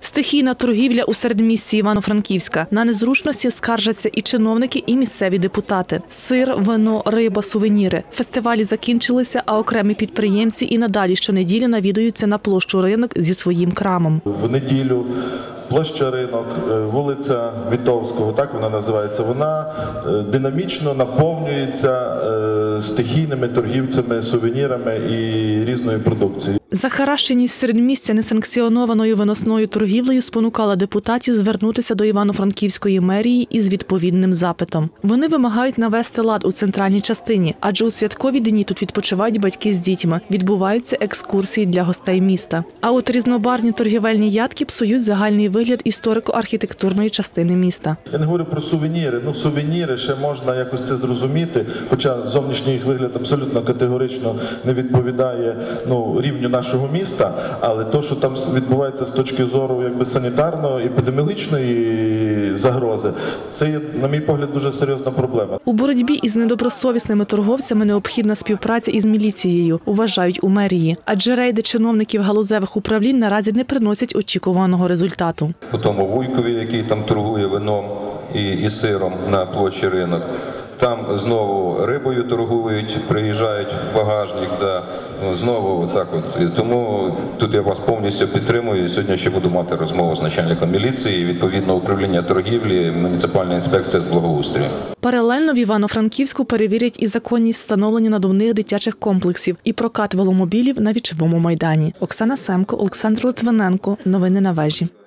Стихійна торгівля у середмісті Івано-Франківська. На незручності скаржаться і чиновники, і місцеві депутати. Сир, вино, риба, сувеніри. Фестивалі закінчилися, а окремі підприємці і надалі щонеділі навідуються на площу Ринок зі своїм крамом. В неділю площа Ринок, вулиця Вітовського, так вона називається, вона динамічно наповнюється стихійними торгівцями, сувенірами і різною продукцією. Захаращеність середмістя несанкціонованою виносною торгівлею спонукала депутатів звернутися до Івано-Франківської мерії із відповідним запитом. Вони вимагають навести лад у центральній частині, адже у святкові дні тут відпочивають батьки з дітьми, відбуваються екскурсії для гостей міста. А от різнобарвні торгівельні ядки псують загальний вигляд історико-архітектурної частини міста. Я не говорю про сувеніри. Сувеніри ще можна якось це зрозуміти, хоча зовнішній їх вигляд абсолютно категорично не відповідає рівню нашого міста, але те, що там відбувається з точки зору санітарно-епідеміологічної загрози, це є, на мій погляд, дуже серйозна проблема. У боротьбі із недобросовісними торговцями необхідна співпраця із міліцією, вважають у мерії. Адже рейди чиновників галузевих управлінь наразі не приносять очікуваного результату. По тому Вуйкові, який там торгує вином і сиром на площі Ринок, там знову рибою торгують, приїжджають в багажник, знову так от. Тому тут я вас повністю підтримую. Сьогодні ще буду мати розмову з начальником міліції, відповідно управління торгівлі, муніципальна інспекція з благоустрою. Паралельно в Івано-Франківську перевірять і законність встановлення надувних дитячих комплексів і прокат веломобілів на Вічовому майдані. Оксана Семко, Олександр Литвиненко. Новини на вежі.